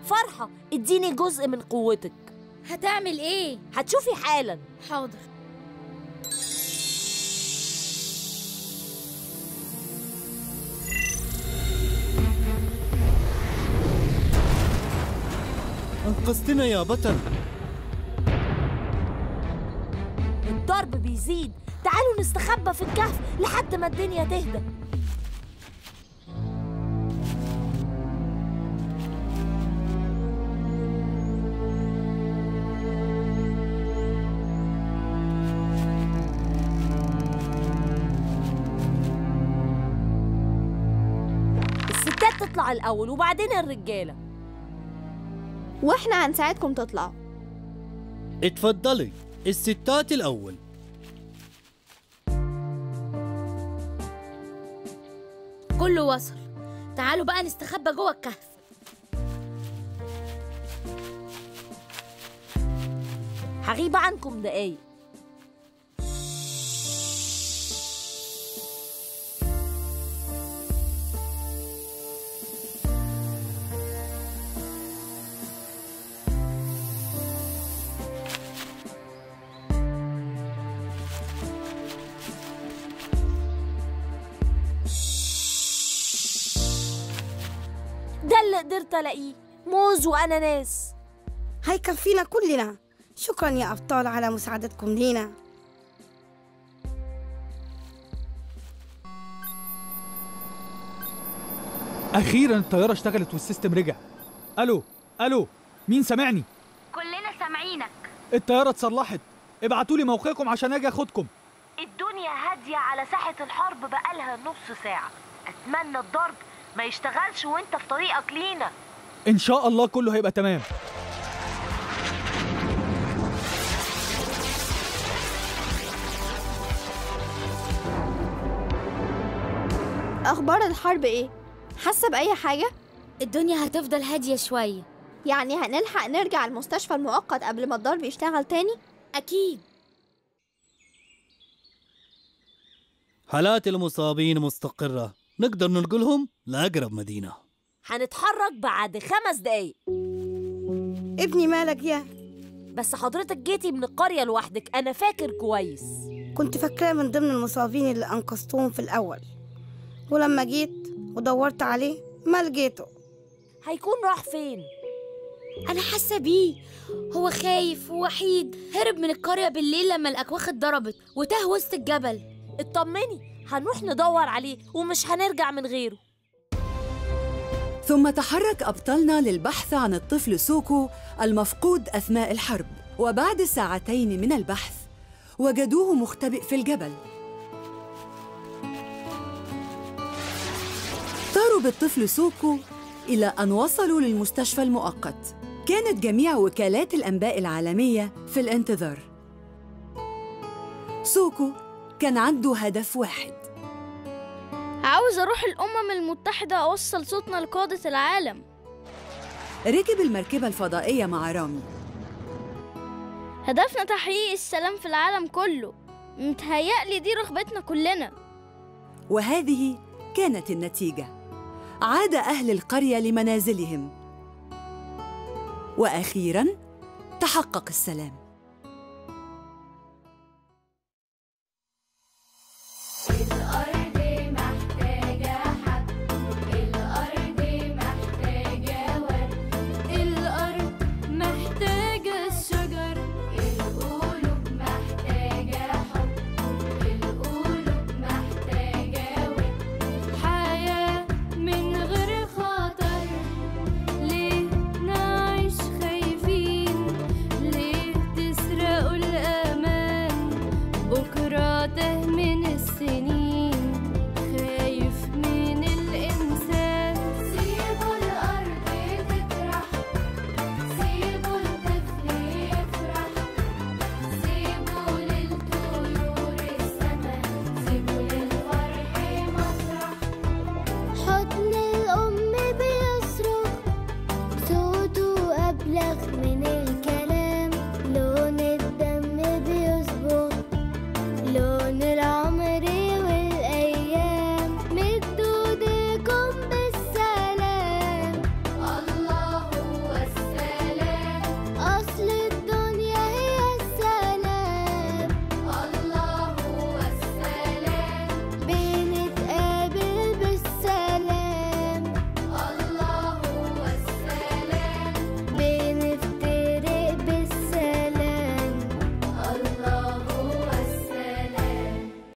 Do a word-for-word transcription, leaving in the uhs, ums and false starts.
فرحة، اديني جزء من قوتك. هتعمل ايه؟ هتشوفي حالا. حاضر. أنقذتنا يا بطل. الضرب بيزيد، تعالوا نستخبى في الكهف لحد ما الدنيا تهدى. الستات تطلع الأول وبعدين الرجالة. واحنا هنساعدكم تطلعوا. اتفضلي، الستات الأول. كله وصل، تعالوا بقى نستخبى جوه الكهف. هغيب عنكم دقايق. ده اللي قدرت الاقيه، موز واناناس. هيكفينا كلنا. شكرا يا أبطال على مساعدتكم لينا. أخيرا الطيارة اشتغلت والسيستم رجع. ألو ألو، مين سامعني؟ كلنا سامعينك. الطيارة اتصلحت، ابعتولي موقعكم عشان أجي أخدكم. الدنيا هادية على ساحة الحرب بقالها نص ساعة. أتمنى الضرب ما يشتغلش وانت في طريقك لينا. إن شاء الله كله هيبقى تمام. اخبار الحرب ايه؟ حاسه باي حاجه؟ الدنيا هتفضل هاديه شويه. يعني هنلحق نرجع المستشفى المؤقت قبل ما الضرب يشتغل تاني؟ اكيد. حالات المصابين مستقرة، نقدر ننقلهم لأقرب مدينة. هنتحرك بعد خمس دقايق. ابني مالك يا؟ بس حضرتك جيتي من القرية لوحدك، أنا فاكر كويس. كنت فاكراه من ضمن المصابين اللي أنقذتهم في الأول، ولما جيت ودورت عليه ما لقيته. هيكون راح فين؟ أنا حاسة بيه، هو خايف ووحيد، هرب من القرية بالليل لما الأكواخ اتضربت وتاه وسط الجبل. اطمني، هنروح ندور عليه ومش هنرجع من غيره. ثم تحرك أبطالنا للبحث عن الطفل سوكو المفقود أثناء الحرب، وبعد ساعتين من البحث وجدوه مختبئ في الجبل. طاروا بالطفل سوكو إلى أن وصلوا للمستشفى المؤقت. كانت جميع وكالات الأنباء العالمية في الانتظار. سوكو كان عنده هدف واحد. عاوز أروح الأمم المتحدة أوصل صوتنا لقادة العالم. ركب المركبة الفضائية مع رامي. هدفنا تحقيق السلام في العالم كله، متهيألي دي رغبتنا كلنا. وهذه كانت النتيجة. عاد أهل القرية لمنازلهم، وأخيراً تحقق السلام.